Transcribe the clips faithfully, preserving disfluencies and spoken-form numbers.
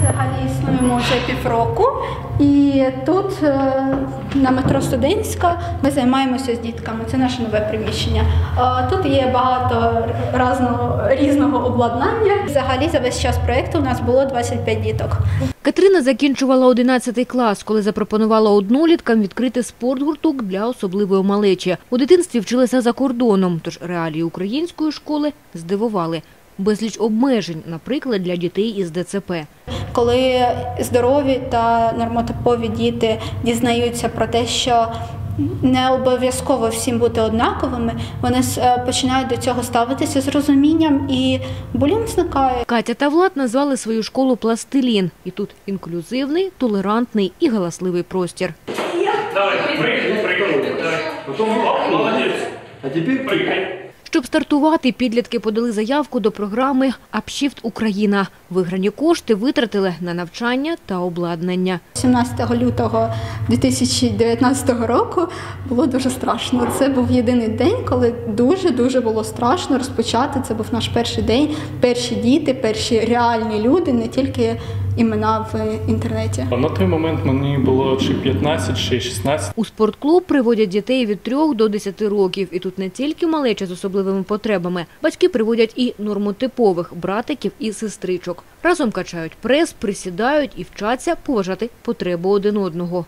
взагалі існуємо вже півроку, і тут на метро Студентська ми займаємося з дітками. Це наше нове приміщення. Тут є багато різного, різного обладнання. Взагалі за весь час проєкту у нас було двадцять п'ять діток. Катерина закінчувала одинадцятий клас, коли запропонувала одноліткам відкрити спортгурток для особливої малечі. У дитинстві вчилася за кордоном, тож реалії української школи здивували. Безліч обмежень, наприклад, для дітей із Де Це Пе. Коли здорові та нормотипові діти дізнаються про те, що не обов'язково всім бути однаковими, вони починають до цього ставитися з розумінням, і булінг зникає. Катя та Влад назвали свою школу «Пластилін». І тут інклюзивний, толерантний і галасливий простір. Давай, прыгай, прыгай. Давай. Молодець. А тепер прыгай. Щоб стартувати, підлітки подали заявку до програми «Апшіфт Україна». Виграні кошти витратили на навчання та обладнання. сімнадцятого лютого дві тисячі дев'ятнадцятого року було дуже страшно. Це був єдиний день, коли дуже-дуже було страшно розпочати. Це був наш перший день, перші діти, перші реальні люди, не тільки імена в інтернеті. На той момент мені було чи п'ятнадцять, чи шістнадцять. У спортклуб приводять дітей від трьох до десяти років. І тут не тільки малеча з особливими потребами. Батьки приводять і нормотипових братиків і сестричок. Разом качають прес, присідають і вчаться поважати потребу один одного.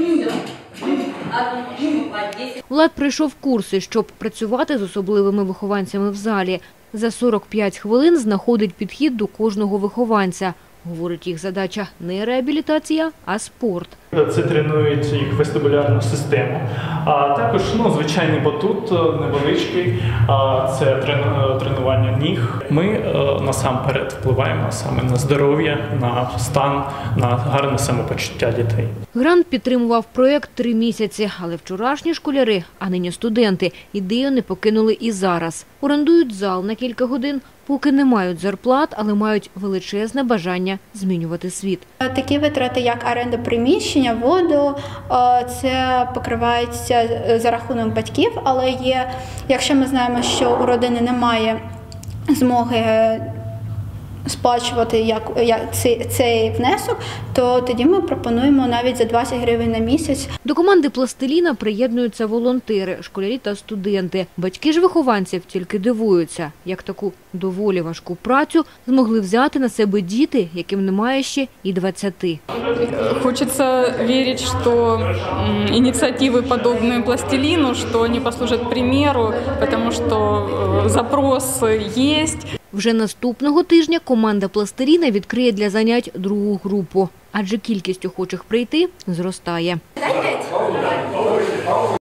Влад пройшов курси, щоб працювати з особливими вихованцями в залі. За сорок п'ять хвилин знаходить підхід до кожного вихованця. Говорить, їх задача не реабілітація, а спорт. Це тренують їх вестибулярну систему. А також ну, звичайний батут невеличкий, а це тренування ніг. Ми насамперед впливаємо саме на здоров'я, на стан, на гарне самопочуття дітей. Грант підтримував проєкт три місяці, але вчорашні школяри, а нині студенти, ідею не покинули і зараз. Орендують зал на кілька годин, поки не мають зарплат, але мають величезне бажання змінювати світ. Такі витрати, як оренда приміщення, воду, це покривається за рахунок батьків, але є, якщо ми знаємо, що у родини немає змоги сплачувати як, як цей, цей внесок, то тоді ми пропонуємо навіть за двадцять гривень на місяць. До команди «Пластиліна» приєднуються волонтери, школярі та студенти. Батьки ж вихованців тільки дивуються, як таку доволі важку працю змогли взяти на себе діти, яким немає ще і двадцяти. Хочеться вірити, що ініціативи подобні «Пластиліну», що вони послужать примеру, тому що запрос є. Вже наступного тижня команда «Пластиліна» відкриє для занять другу групу, адже кількість охочих прийти зростає.